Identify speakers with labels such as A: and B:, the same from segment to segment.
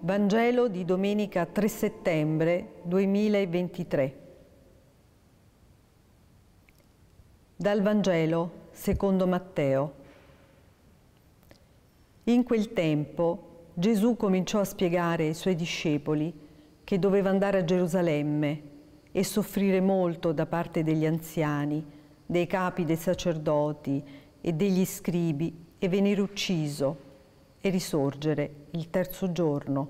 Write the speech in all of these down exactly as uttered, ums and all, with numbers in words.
A: Vangelo di domenica tre settembre duemilaventitré. Dal Vangelo secondo Matteo. In quel tempo Gesù cominciò a spiegare ai suoi discepoli che doveva andare a Gerusalemme e soffrire molto da parte degli anziani, dei capi dei sacerdoti e degli scribi e venire ucciso e risorgere il terzo giorno.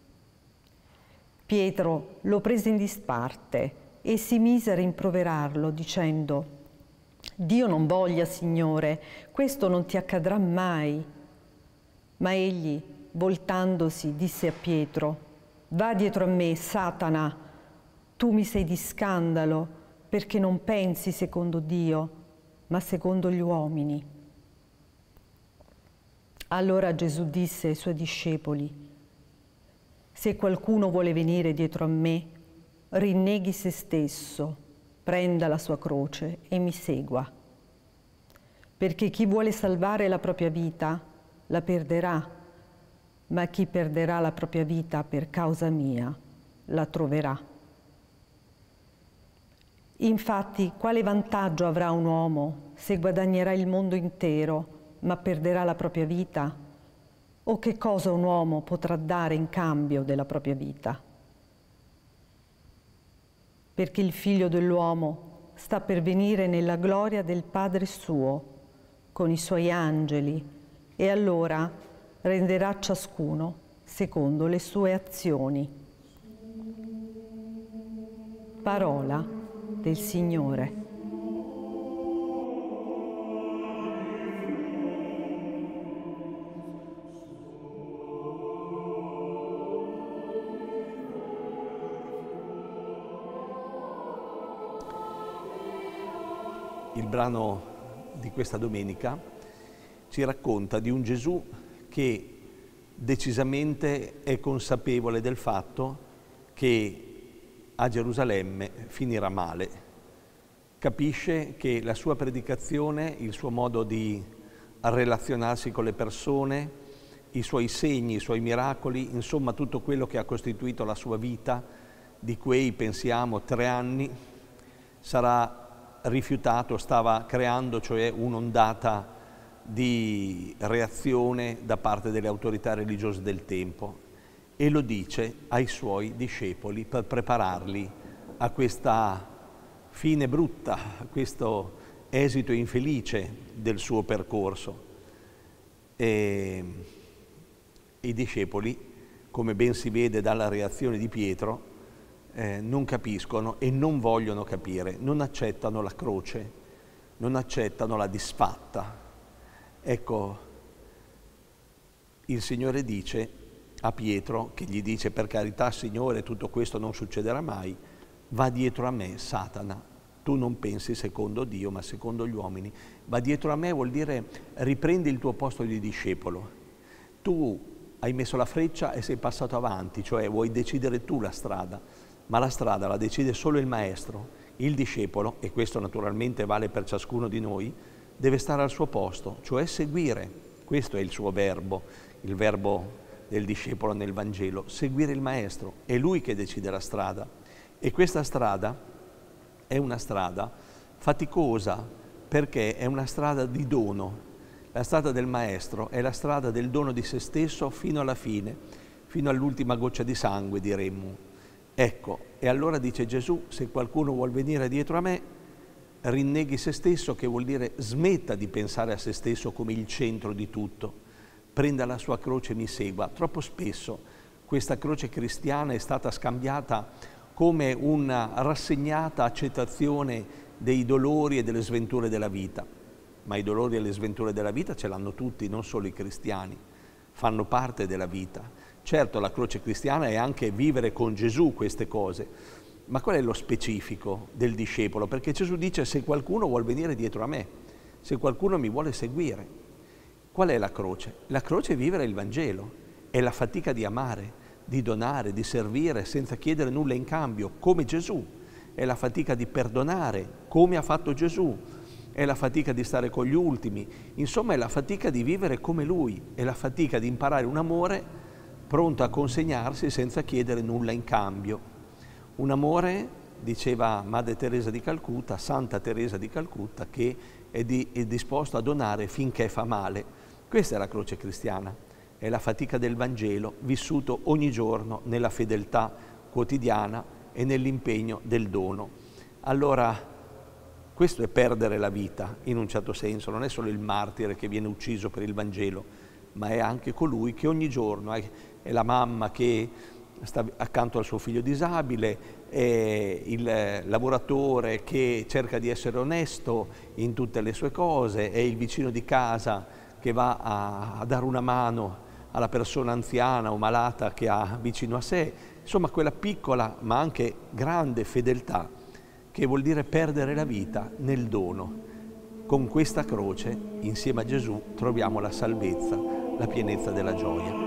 A: Pietro lo prese in disparte e si mise a rimproverarlo dicendo: «Dio non voglia, Signore, questo non ti accadrà mai». Ma egli, voltandosi, disse a Pietro: «Va dietro a me, Satana, tu mi sei di scandalo, perché non pensi secondo Dio, ma secondo gli uomini». Allora Gesù disse ai suoi discepoli: «Se qualcuno vuole venire dietro a me, rinneghi se stesso, prenda la sua croce e mi segua. Perché chi vuole salvare la propria vita la perderà, ma chi perderà la propria vita per causa mia la troverà. Infatti, quale vantaggio avrà un uomo se guadagnerà il mondo intero, ma perderà la propria vita? O che cosa un uomo potrà dare in cambio della propria vita? Perché il Figlio dell'uomo sta per venire nella gloria del Padre suo, con i suoi angeli, e allora renderà a ciascuno secondo le sue azioni». Parola del Signore.
B: Il brano di questa domenica ci racconta di un Gesù che decisamente è consapevole del fatto che a Gerusalemme finirà male. Capisce che la sua predicazione, il suo modo di relazionarsi con le persone, i suoi segni, i suoi miracoli, insomma tutto quello che ha costituito la sua vita, di quei, pensiamo, tre anni, sarà rifiutato, stava creando cioè un'ondata di reazione da parte delle autorità religiose del tempo, e lo dice ai suoi discepoli per prepararli a questa fine brutta, a questo esito infelice del suo percorso. E i discepoli, come ben si vede dalla reazione di Pietro, Eh, non capiscono e non vogliono capire, non accettano la croce, non accettano la disfatta. Ecco, il Signore dice a Pietro, che gli dice: «Per carità, Signore, tutto questo non succederà mai, va dietro a me, Satana, tu non pensi secondo Dio ma secondo gli uomini». Va dietro a me vuol dire riprendi il tuo posto di discepolo. Tu hai messo la freccia e sei passato avanti, cioè vuoi decidere tu la strada. Ma la strada la decide solo il maestro. Il discepolo, e questo naturalmente vale per ciascuno di noi, deve stare al suo posto, cioè seguire. Questo è il suo verbo, il verbo del discepolo nel Vangelo, seguire il maestro. È lui che decide la strada. E questa strada è una strada faticosa, perché è una strada di dono. La strada del maestro è la strada del dono di se stesso fino alla fine, fino all'ultima goccia di sangue, diremmo. Ecco, e allora dice Gesù: se qualcuno vuol venire dietro a me, rinneghi se stesso, che vuol dire smetta di pensare a se stesso come il centro di tutto, prenda la sua croce e mi segua. Troppo spesso questa croce cristiana è stata scambiata come una rassegnata accettazione dei dolori e delle sventure della vita. Ma i dolori e le sventure della vita ce l'hanno tutti, non solo i cristiani, fanno parte della vita. Certo, la croce cristiana è anche vivere con Gesù queste cose, ma qual è lo specifico del discepolo? Perché Gesù dice: se qualcuno vuol venire dietro a me, se qualcuno mi vuole seguire. Qual è la croce? La croce è vivere il Vangelo, è la fatica di amare, di donare, di servire senza chiedere nulla in cambio, come Gesù. È la fatica di perdonare, come ha fatto Gesù. È la fatica di stare con gli ultimi. Insomma, è la fatica di vivere come Lui, è la fatica di imparare un amore pronto a consegnarsi senza chiedere nulla in cambio. Un amore, diceva Madre Teresa di Calcutta, Santa Teresa di Calcutta, che è, di, è disposto a donare finché fa male. Questa è la croce cristiana, è la fatica del Vangelo, vissuto ogni giorno nella fedeltà quotidiana e nell'impegno del dono. Allora, questo è perdere la vita, in un certo senso, non è solo il martire che viene ucciso per il Vangelo, ma è anche colui che ogni giorno è, è la mamma che sta accanto al suo figlio disabile, è il lavoratore che cerca di essere onesto in tutte le sue cose, è il vicino di casa che va a, a dare una mano alla persona anziana o malata che ha vicino a sé. Insomma, quella piccola ma anche grande fedeltà che vuol dire perdere la vita nel dono. Con questa croce, insieme a Gesù, troviamo la salvezza, la pienezza della gioia.